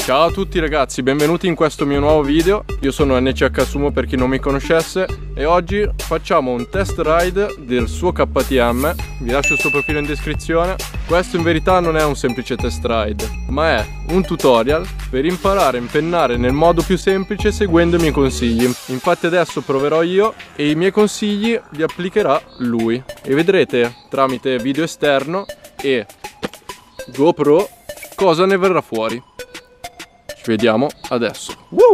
Ciao a tutti ragazzi, benvenuti in questo mio nuovo video. Io sono NCH Sumo per chi non mi conoscesse e oggi facciamo un test ride del suo KTM. Vi lascio il suo profilo in descrizione. Questo in verità non è un semplice test ride, ma è un tutorial per imparare a impennare nel modo più semplice seguendo i miei consigli. Infatti adesso proverò io e i miei consigli li applicherà lui e vedrete tramite video esterno e GoPro cosa ne verrà fuori. Ci vediamo adesso.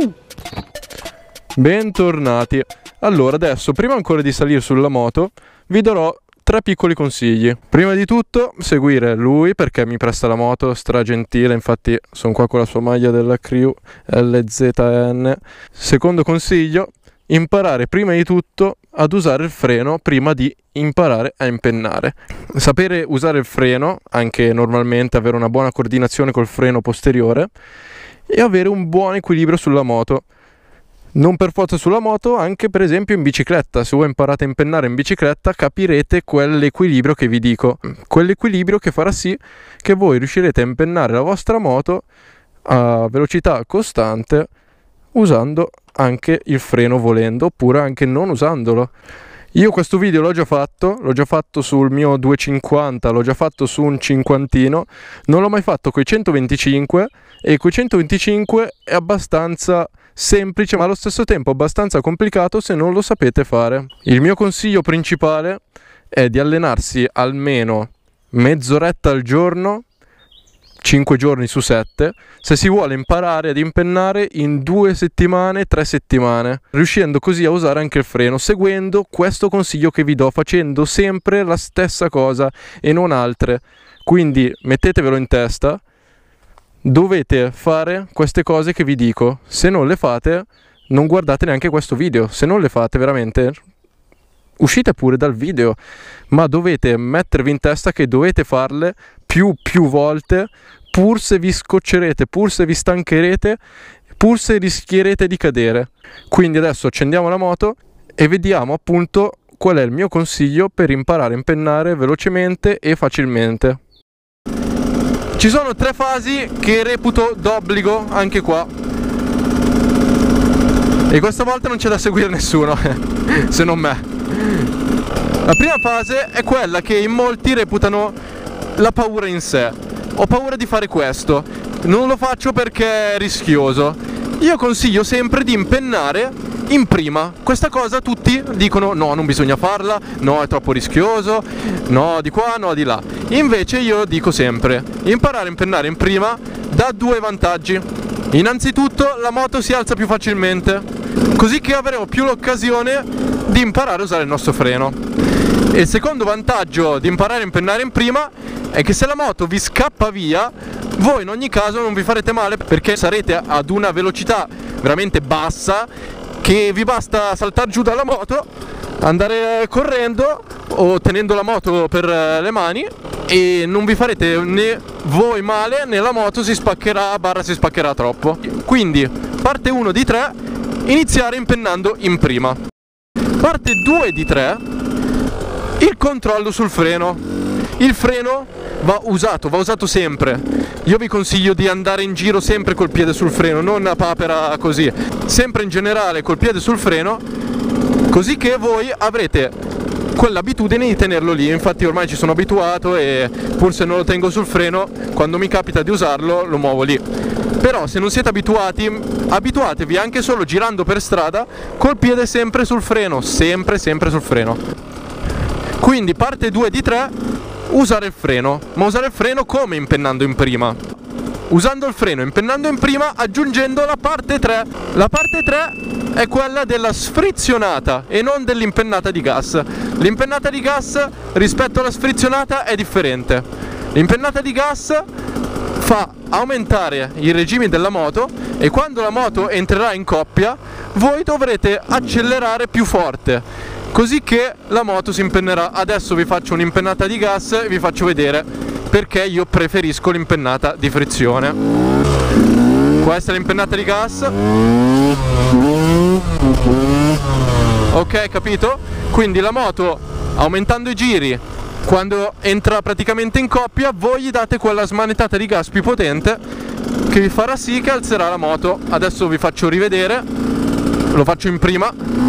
Bentornati. Allora adesso, prima ancora di salire sulla moto, vi darò 3 piccoli consigli. Prima di tutto seguire lui perché mi presta la moto, stragentile, infatti sono qua con la sua maglia della crew LZN. Secondo consiglio, imparare prima di tutto ad usare il freno prima di imparare a impennare. Sapere usare il freno, anche normalmente avere una buona coordinazione col freno posteriore e avere un buon equilibrio sulla moto. Non per forza sulla moto, anche per esempio in bicicletta. Se voi imparate a impennare in bicicletta capirete quell'equilibrio che vi dico, quell'equilibrio che farà sì che voi riuscirete a impennare la vostra moto a velocità costante usando anche il freno volendo, oppure anche non usandolo. Io questo video l'ho già fatto sul mio 250, l'ho già fatto su un cinquantino, non l'ho mai fatto coi 125 e coi 125 è abbastanza semplice ma allo stesso tempo abbastanza complicato se non lo sapete fare. Il mio consiglio principale è di allenarsi almeno mezz'oretta al giorno, 5 giorni su 7, se si vuole imparare ad impennare in 2 settimane, 3 settimane, riuscendo così a usare anche il freno, seguendo questo consiglio che vi do, facendo sempre la stessa cosa e non altre. Quindi mettetevelo in testa, dovete fare queste cose che vi dico. Se non le fate, non guardate neanche questo video. Se non le fate veramente, uscite pure dal video, ma dovete mettervi in testa che dovete farle più volte, pur se vi scoccerete, pur se vi stancherete, pur se rischierete di cadere. Quindi adesso accendiamo la moto e vediamo appunto qual è il mio consiglio per imparare a impennare velocemente e facilmente. Ci sono 3 fasi che reputo d'obbligo anche qua e questa volta non c'è da seguire nessuno se non me. La prima fase è quella che in molti reputano la paura in sé. Ho paura di fare questo, non lo faccio perché è rischioso. Io consiglio sempre di impennare in prima. Questa cosa tutti dicono no, non bisogna farla, no, è troppo rischioso, no di qua, no di là. Invece io dico sempre, imparare a impennare in prima dà 2 vantaggi. Innanzitutto la moto si alza più facilmente, così che avremo più l'occasione di imparare a usare il nostro freno. E il secondo vantaggio di imparare a impennare in prima è che se la moto vi scappa via, voi in ogni caso non vi farete male perché sarete ad una velocità veramente bassa che vi basta saltare giù dalla moto, andare correndo o tenendo la moto per le mani e non vi farete né voi male né la moto si spaccherà si spaccherà troppo. Quindi parte 1 di 3, iniziare impennando in prima. Parte 2 di 3, il controllo sul freno. Il freno va usato sempre. Io vi consiglio di andare in giro sempre col piede sul freno, non a papera così, sempre in generale col piede sul freno, così che voi avrete quell'abitudine di tenerlo lì. Infatti ormai ci sono abituato e pur se non lo tengo sul freno, quando mi capita di usarlo lo muovo lì. Però se non siete abituati, abituatevi anche solo girando per strada col piede sempre sul freno, sempre sul freno. Quindi parte 2 di 3, usare il freno, ma usare il freno come impennando in prima? Usando il freno, impennando in prima, aggiungendo la parte 3. La parte 3 è quella della sfrizionata e non dell'impennata di gas. L'impennata di gas rispetto alla sfrizionata è differente. L'impennata di gas fa aumentare i regimi della moto e quando la moto entrerà in coppia voi dovrete accelerare più forte, così che la moto si impennerà. Adesso vi faccio un'impennata di gas e vi faccio vedere perché io preferisco l'impennata di frizione. Questa è l'impennata di gas. Ok, capito? Quindi la moto, aumentando i giri, quando entra praticamente in coppia, voi gli date quella smanettata di gas più potente che vi farà sì che alzerà la moto. Adesso vi faccio rivedere, lo faccio in prima.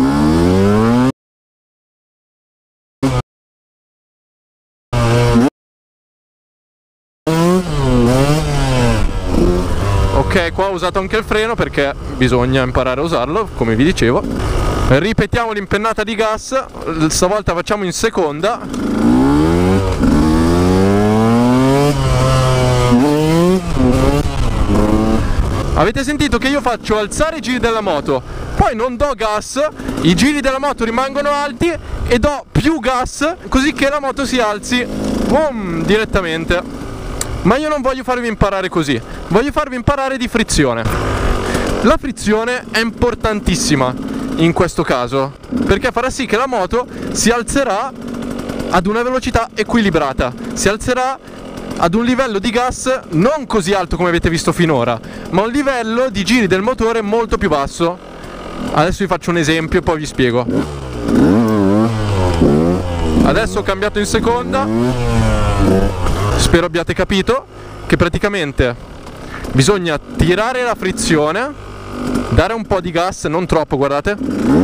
Ok, qua ho usato anche il freno perché bisogna imparare a usarlo, come vi dicevo. Ripetiamo l'impennata di gas, stavolta facciamo in seconda. Avete sentito che io faccio alzare i giri della moto, poi non do gas, i giri della moto rimangono alti e do più gas così che la moto si alzi, boom, direttamente. Ma io non voglio farvi imparare così, voglio farvi imparare di frizione. La frizione è importantissima in questo caso, perché farà sì che la moto si alzerà ad una velocità equilibrata, si alzerà ad un livello di gas non così alto come avete visto finora, ma un livello di giri del motore molto più basso. Adesso vi faccio un esempio e poi vi spiego. Adesso ho cambiato in seconda. Spero abbiate capito che praticamente bisogna tirare la frizione, dare un po' di gas, non troppo, guardate.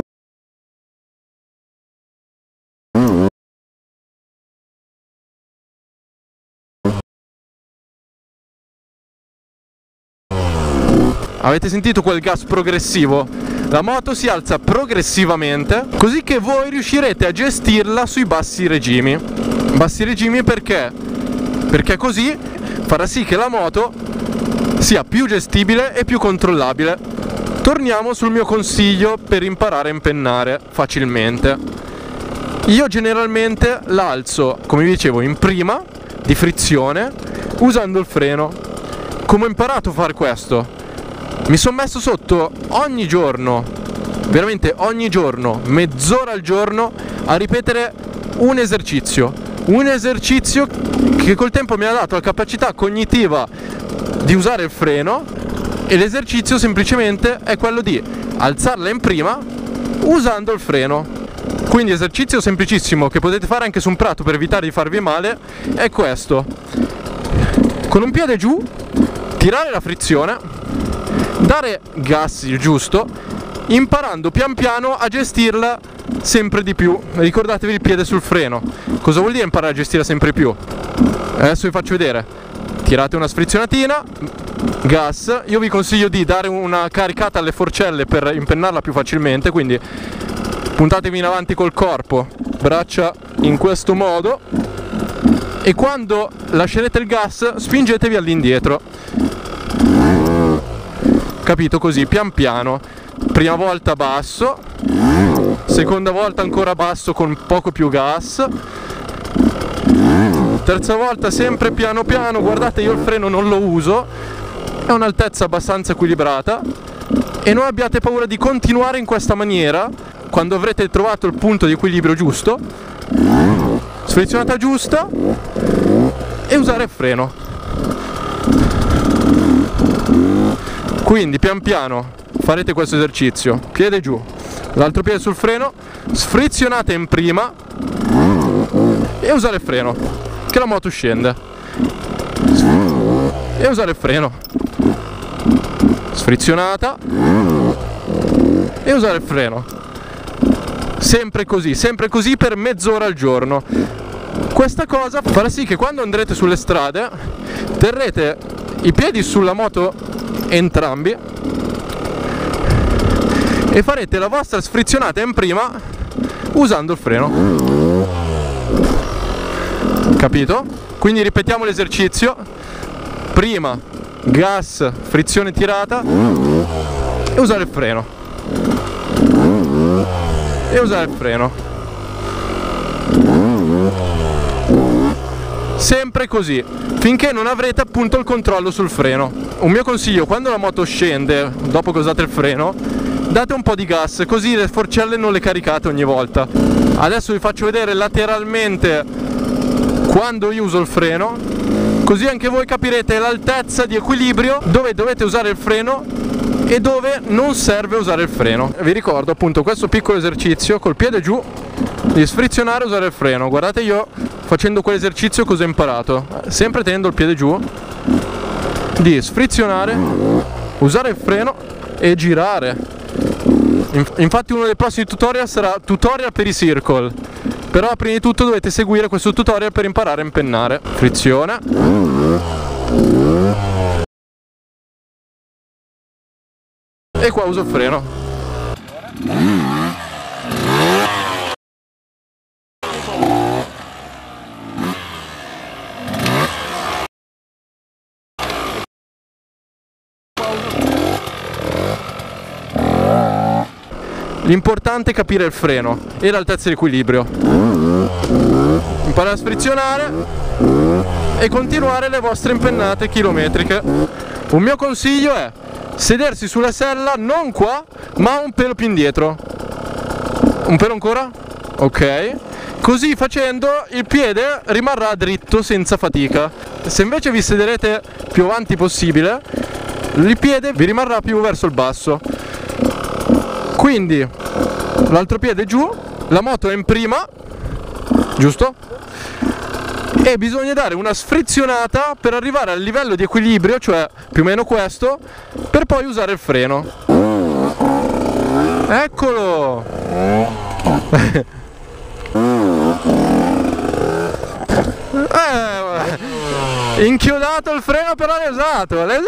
Avete sentito quel gas progressivo? La moto si alza progressivamente, così che voi riuscirete a gestirla sui bassi regimi. Bassi regimi perché? Perché così farà sì che la moto sia più gestibile e più controllabile. Torniamo sul mio consiglio per imparare a impennare facilmente. Io generalmente l'alzo, come vi dicevo, in prima di frizione usando il freno. Come ho imparato a fare questo? Mi sono messo sotto ogni giorno, veramente ogni giorno, mezz'ora al giorno, a ripetere un esercizio che col tempo mi ha dato la capacità cognitiva di usare il freno, e l'esercizio semplicemente è quello di alzarla in prima usando il freno. Quindi esercizio semplicissimo che potete fare anche su un prato per evitare di farvi male è questo: con un piede giù tirare la frizione, dare gas il giusto, imparando pian piano a gestirla sempre di più. Ricordatevi il piede sul freno. Cosa vuol dire imparare a gestirla sempre di più? Adesso vi faccio vedere. Tirate una sfrizionatina, gas. Io vi consiglio di dare una caricata alle forcelle per impennarla più facilmente, quindi puntatevi in avanti col corpo, braccia in questo modo, e quando lascerete il gas spingetevi all'indietro. Capito? Così, pian piano. Prima volta basso, seconda volta ancora basso con poco più gas, terza volta sempre piano piano. Guardate, io il freno non lo uso, è un'altezza abbastanza equilibrata, e non abbiate paura di continuare in questa maniera. Quando avrete trovato il punto di equilibrio giusto, sfrizionata giusta, e usare il freno. Quindi pian piano farete questo esercizio, piede giù, l'altro piede sul freno, sfrizionate in prima e usare il freno, che la moto scende, e usare il freno, sfrizionata e usare il freno, sempre così per mezz'ora al giorno. Questa cosa farà sì che quando andrete sulle strade terrete i piedi sulla moto entrambi e farete la vostra sfrizionata in prima usando il freno. Capito? Quindi ripetiamo l'esercizio: prima gas, frizione tirata, e usare il freno, e usare il freno, sempre così finché non avrete appunto il controllo sul freno. Un mio consiglio: quando la moto scende dopo che usate il freno, date un po' di gas, così le forcelle non le caricate ogni volta. Adesso vi faccio vedere lateralmente quando io uso il freno, così anche voi capirete l'altezza di equilibrio dove dovete usare il freno e dove non serve usare il freno. Vi ricordo appunto questo piccolo esercizio col piede giù di sfrizionare e usare il freno. Guardate io facendo quell'esercizio cosa ho imparato, sempre tenendo il piede giù, di sfrizionare, usare il freno e girare. Infatti uno dei prossimi tutorial sarà tutorial per i circle, però prima di tutto dovete seguire questo tutorial per imparare a impennare. Frizione. E qua uso il freno. L'importante è capire il freno e l'altezza di equilibrio. Imparare a sfrizionare e continuare le vostre impennate chilometriche. Un mio consiglio è sedersi sulla sella non qua, ma un pelo più indietro. Un pelo ancora? Ok. Così facendo il piede rimarrà dritto senza fatica. Se invece vi sederete più avanti possibile, il piede vi rimarrà più verso il basso. Quindi l'altro piede giù, la moto è in prima, giusto? E bisogna dare una sfrizionata per arrivare al livello di equilibrio, cioè più o meno questo, per poi usare il freno. Eccolo! Inchiodato il freno, però l'hai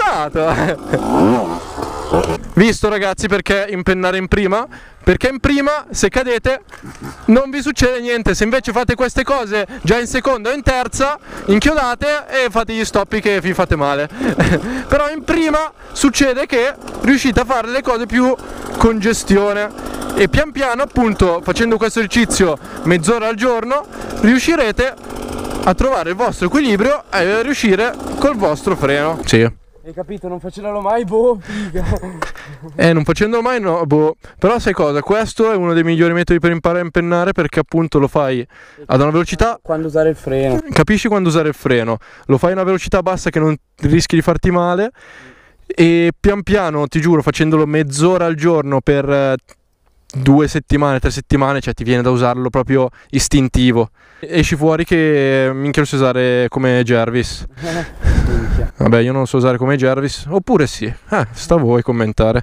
usato. Visto ragazzi perché impennare in prima? Perché in prima se cadete non vi succede niente. Se invece fate queste cose già in seconda o in terza, inchiodate e fate gli stoppi che vi fate male. Però in prima succede che riuscite a fare le cose più con gestione e pian piano, appunto, facendo questo esercizio mezz'ora al giorno, riuscirete a trovare il vostro equilibrio e riuscire col vostro freno. Sì. Hai capito? Non facendolo mai, boh, figa. Non facendolo mai, no, boh. Però sai cosa? Questo è uno dei migliori metodi per imparare a impennare, perché appunto lo fai ad una velocità... Quando usare il freno. Capisci quando usare il freno. Lo fai a una velocità bassa che non rischi di farti male. E pian piano, ti giuro, facendolo mezz'ora al giorno per 2 settimane, 3 settimane, cioè ti viene da usarlo proprio istintivo. Esci fuori che minchia lo so usare come Jervis. Vabbè, io non lo so usare come Jervis, oppure sì, sta a voi commentare.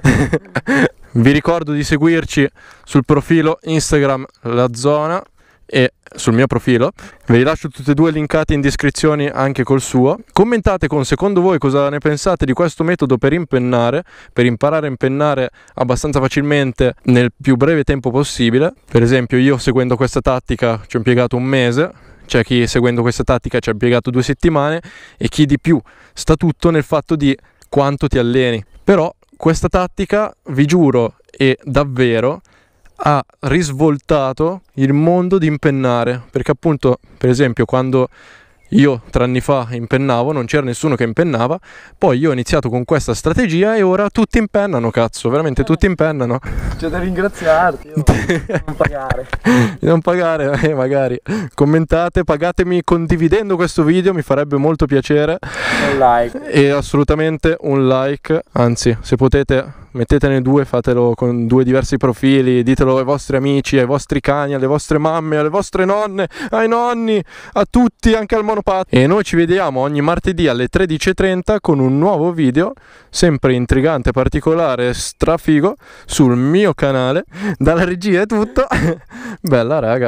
Vi ricordo di seguirci sul profilo Instagram La Zona e sul mio profilo, ve li lascio tutti e due linkati in descrizione anche col suo. Commentate con secondo voi cosa ne pensate di questo metodo per impennare, per imparare a impennare abbastanza facilmente nel più breve tempo possibile. Per esempio io seguendo questa tattica ci ho impiegato 1 mese, c'è chi seguendo questa tattica ci ha impiegato 2 settimane e chi di più. Sta tutto nel fatto di quanto ti alleni. Però questa tattica, vi giuro e davvero, ha risvoltato il mondo di impennare, perché appunto, per esempio, quando io 3 anni fa impennavo non c'era nessuno che impennava, poi io ho iniziato con questa strategia e ora tutti impennano, cazzo, veramente tutti impennano. C'è da ringraziarti, non pagare. Non pagare, magari. Commentate, pagatemi condividendo questo video, mi farebbe molto piacere. Un like. E assolutamente un like, anzi, se potete mettetene 2, fatelo con 2 diversi profili, ditelo ai vostri amici, ai vostri cani, alle vostre mamme, alle vostre nonne, ai nonni, a tutti, anche al monopattino. E noi ci vediamo ogni martedì alle 13:30 con un nuovo video, sempre intrigante, particolare, strafigo, sul mio canale. Dalla regia è tutto. Bella raga.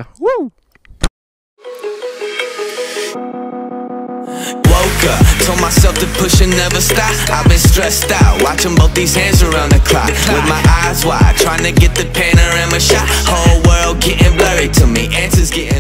Woke up, told myself to push and never stop. I've been stressed out, watching both these hands around the clock. With my eyes wide, trying to get the panorama shot. Whole world getting blurry to me, answers getting